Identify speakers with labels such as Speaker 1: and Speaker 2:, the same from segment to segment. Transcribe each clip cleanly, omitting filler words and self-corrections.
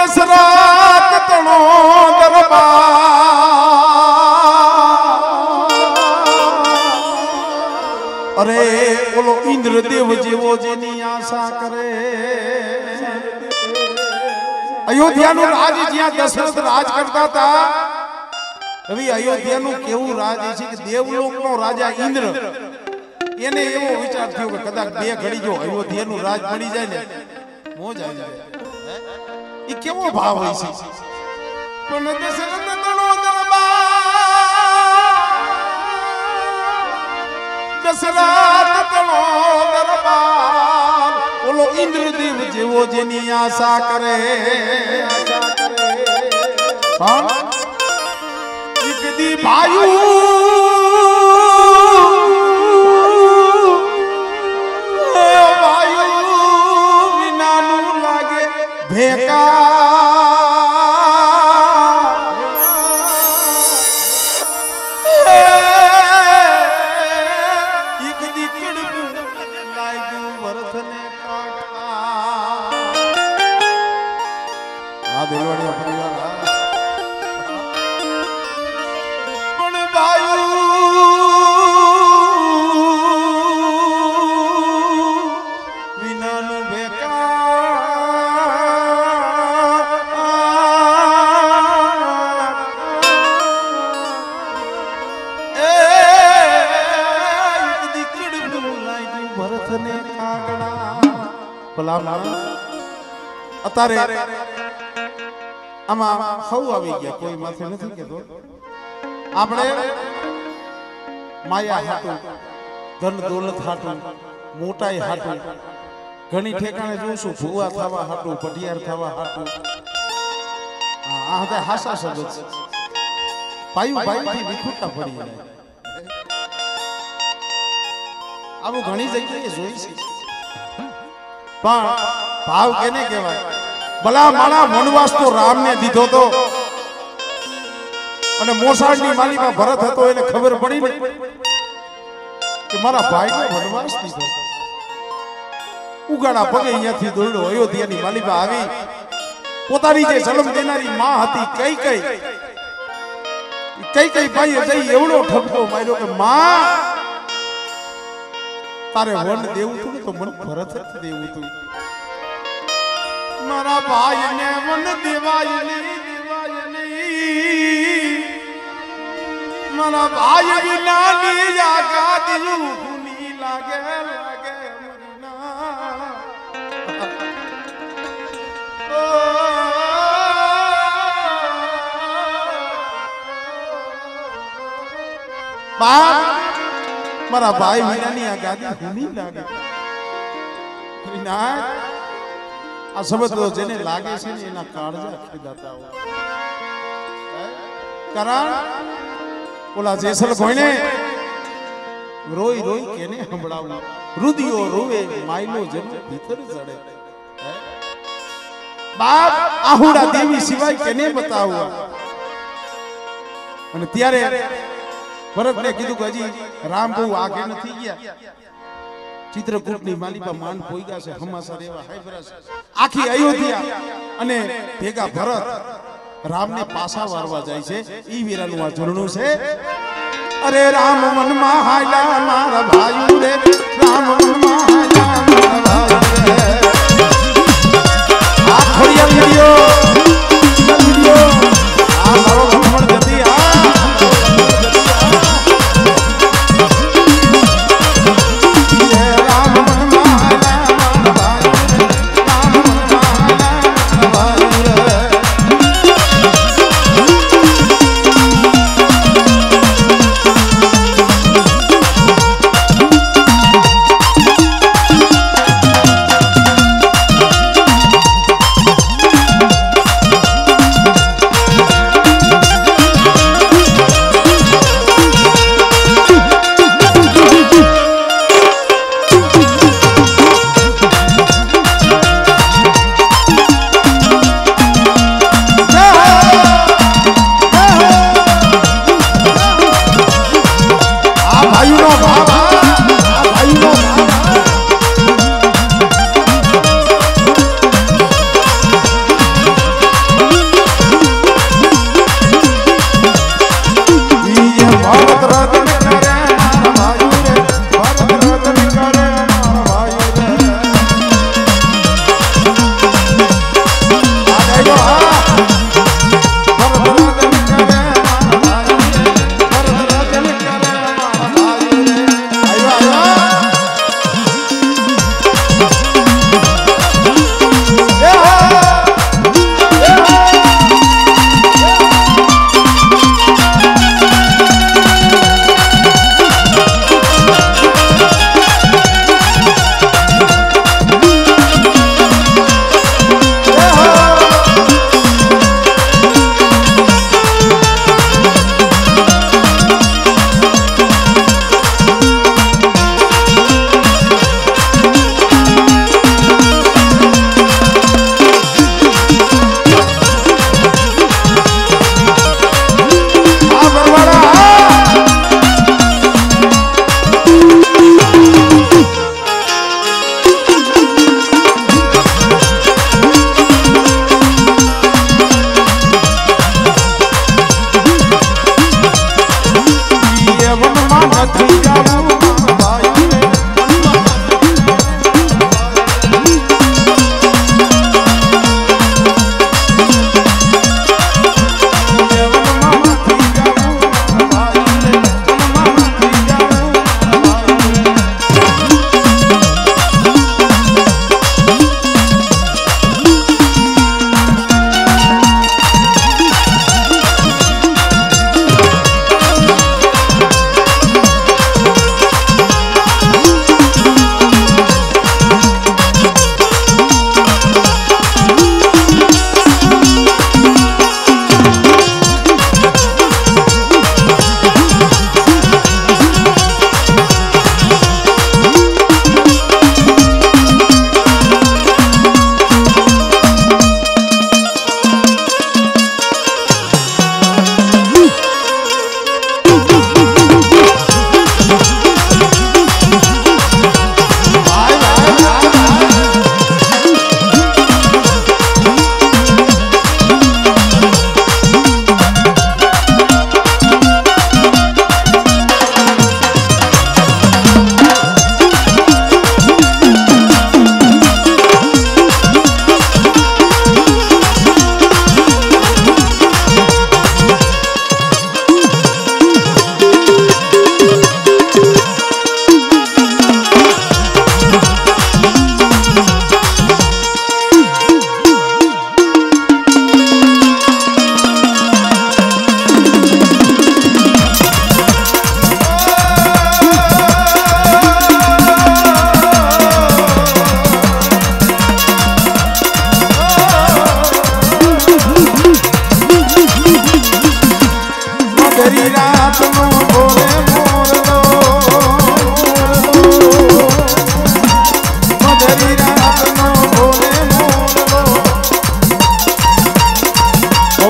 Speaker 1: दशरथ तणो दरबार अरे बोलो इंद्रदेव जेवो जेनी आशा करे अयोध्या नु राज ज्या दशरथ राज करता था अभी अयोध्या नु केवू राज है कि देवलोक नो राजा इंद्र एने एवो विचार थयो के कदाच बे घड़ी जो अयोध्या नु राज मળી જાય ને મોજ આવી જાય ई केवो भाव होई છે पण दशरथ तणो दरबार दशरथ तणो दरबार बोलो इंद्रदेव जेवो जेनी आशा करे हां एक दी भायू भायू बिना नु लागे भेका अतारे आमा हव આવી ગયા કોઈ માથે નથી કેતો આપણે માયા હાટુ ધન દોલત હાટુ મોટાઈ હાટુ ઘણી ઠેકાણે જોશું ભૂવા થવા હાટુ પઢિયાર થવા હાટુ આ હતે હાસા શબ્દ છે પાયુ ભાઈથી વિખુટા પડી જાય આવું ઘણી જગ્યાએ જોઈ છે પણ ભાવ કેને કહેવાય ભલા માણા વનવાસ તો રામ ને દીધો તો અને મોસાળની માલીમાં ભરત હતો એને ખબર પડી ને કે મારા ભાઈને વનવાસ દીધો ઉગાડા પગે અહીંયાથી દોડ્યો અયોધ્યાની માલીમાં આવી પોતાની જે જન્મ દેનારી માં હતી કઈ કઈ ભાઈએ જઈ એવડો ઠપકો માર્યો કે માં તારે વન દેવું તું તો મને ભરત જ દેવું તું મારા ભાઈ ને વન દેવાય નહીં મારા ભાઈ વિના ની જાગા દિયું ખૂની લાગે લાગે મરના બાપ મારા ભાઈ વિના ની આ ગાદી ખૂની લાગે વિના आ शब्द तो जेने लागे छे ने एना काळजा खीदाता हो कारण ओला जेसल कोઈને रोई रोई केने संभळावू रुदियो रोवे मायलो जन भीतर जड़े बाप आहुड़ा देवी सिवाय केने बतावू અને ત્યારે ભરતને કીધું કે હજી રામ બહુ આગે નથી ગયા चित्रकूटनी मालीपा मान पोईगा से हमासा रेवा हाइब्रस आखी अयोध्या अने भेगा भरत राम ने पासा वारवा जाय छे ई वीरानु आ झरणु छे अरे राम मन मा हायला मारा भाई रे राम मन मा हायला मारा भाई रे आ खोड़िया वीडियो आ मारो भ्रमण जती आ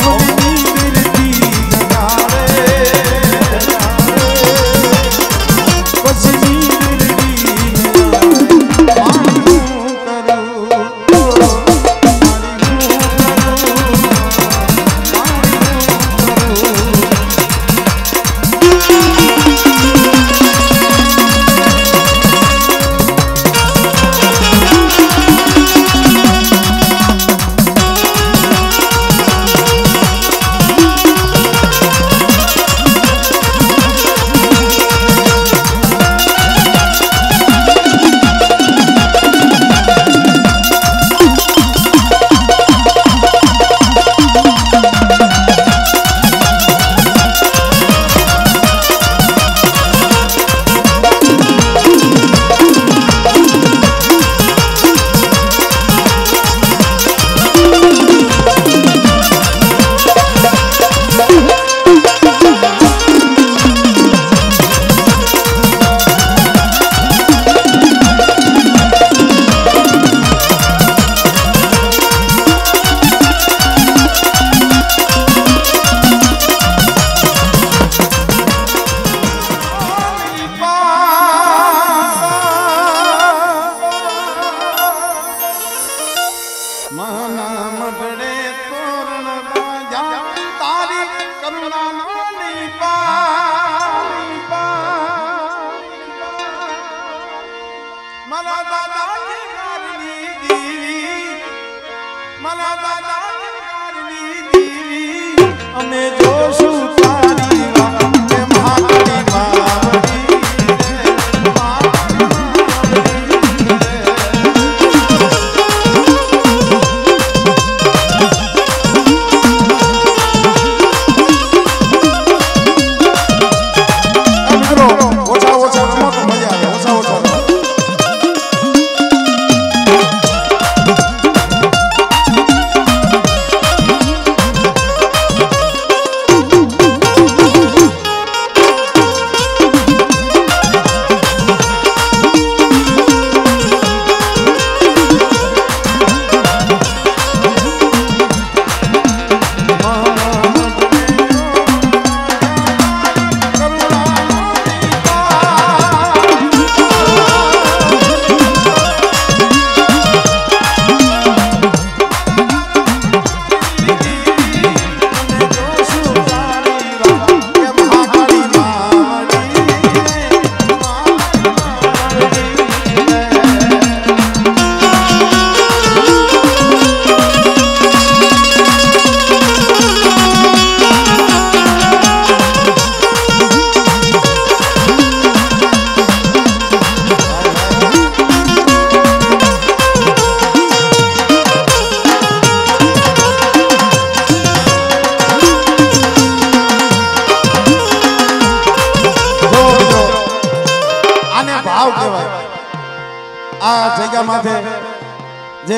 Speaker 1: जे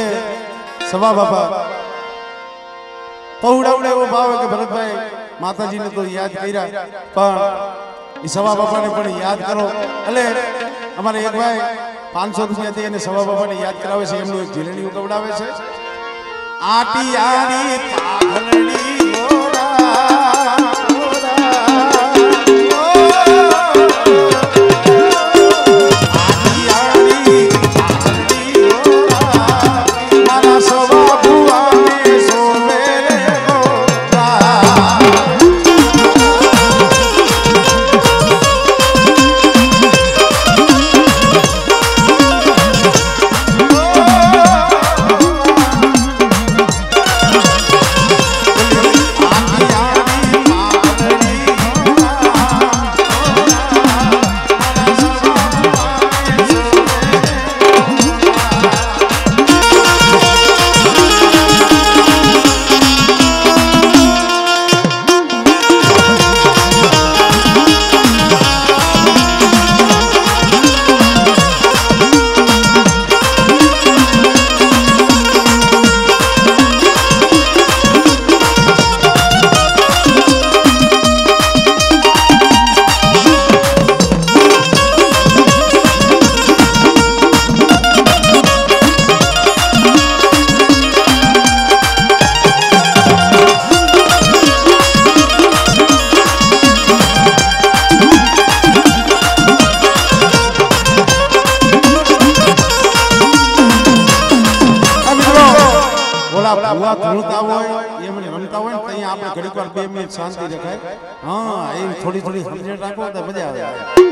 Speaker 1: सवा बाबा पहुड़ावड़े वो भाव है कि भरत भाई माता जी ने तो याद कर्या पण सवा बाबा ने पण याद करो એટલે અમારે એક ભાઈ 500 રૂપિયા થી એને સવા બાબા ને યાદ કરાવે છે એમનું એક જીલણી ઉકવડાવે છે આટી આડી પાઘલડી એ મને રમતા હોય ને ત્યાં આપણે ઘડીક વાર 2 મિનિટ શાંતિ રખાય. હા એ થોડી થોડી સમજણ રાખો તો મજા આવે.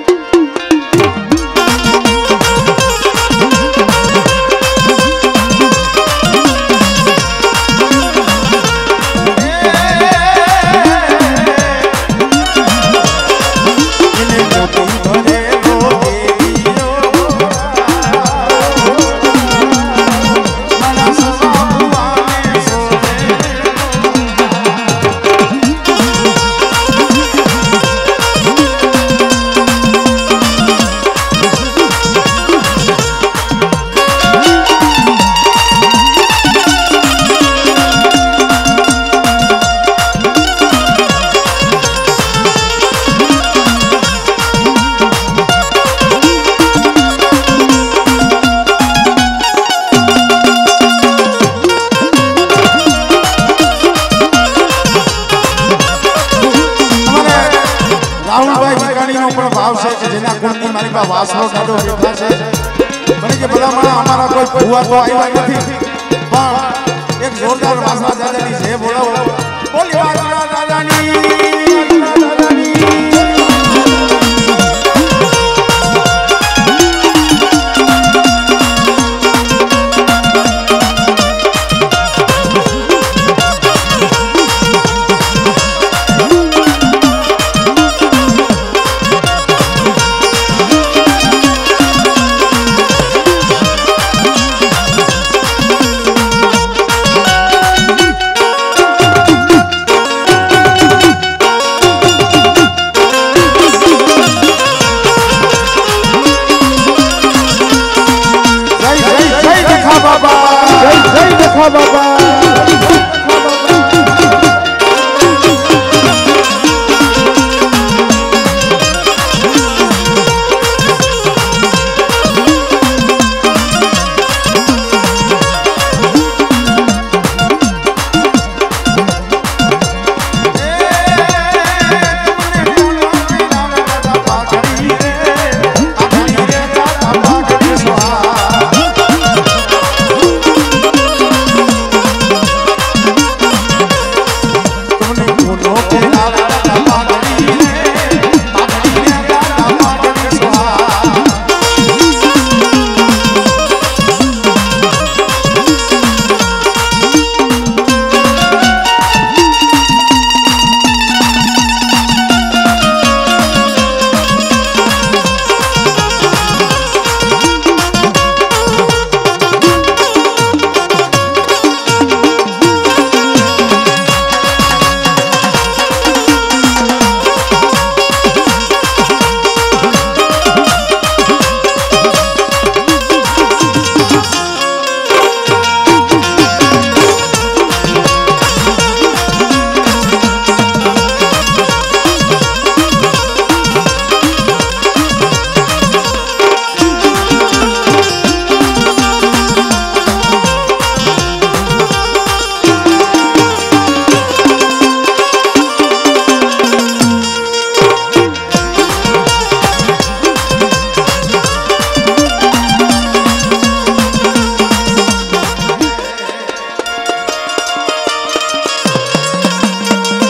Speaker 1: જેના કુળની મારી પાસે વાસણો કાઢો બેઠા છે મને કે ભલા માણા અમારા કોઈ ભૂવા તો આવ્યા નથી પણ એક જોરદાર વાસણા દાદાની છે